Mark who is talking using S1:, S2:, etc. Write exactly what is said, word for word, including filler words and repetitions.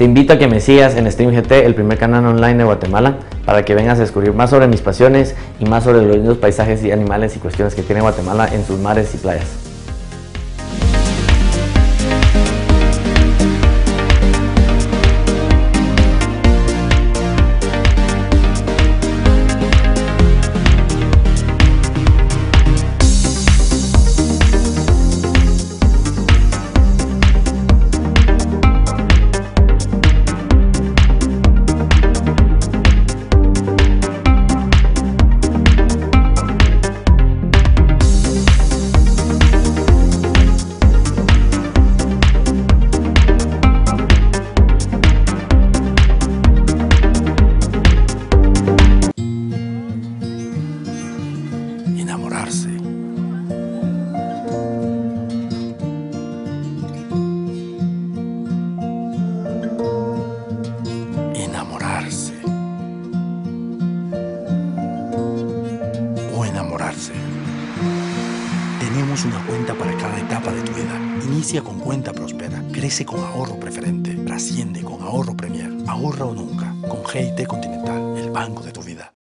S1: te invito a que me sigas en Stream G T, el primer canal online de Guatemala, para que vengas a descubrir más sobre mis pasiones y más sobre los lindos paisajes y animales y cuestiones que tiene Guatemala en sus mares y playas.
S2: Enamorarse. Enamorarse. O enamorarse. Tenemos una cuenta para cada etapa de tu vida. Inicia con Cuenta Prospera. Crece con Ahorro Preferente. Trasciende con Ahorro Premier. Ahorra o nunca. Con G I T Continental, el banco de tu vida.